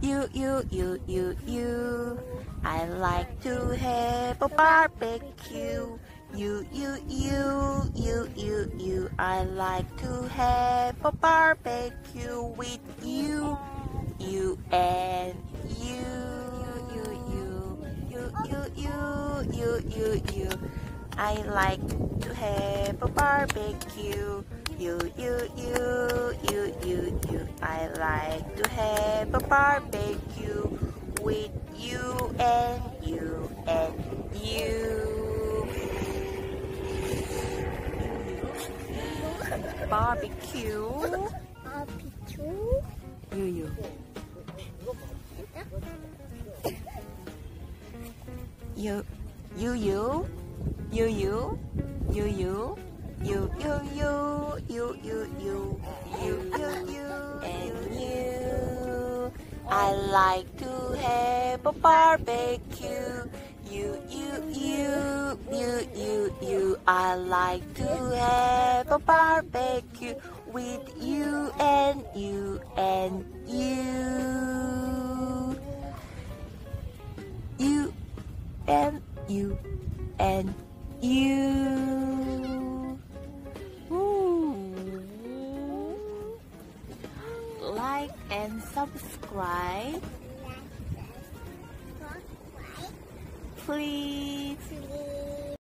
You. I like to have a barbecue. You. I like to have a barbecue with you. You and you. You. I like to have a barbecue. You. I like to have a barbecue with you and you and you. Barbecue. You. And you. I like to have a barbecue. You. I like to have a barbecue with you and you and you. You and you and you. Like and subscribe, please.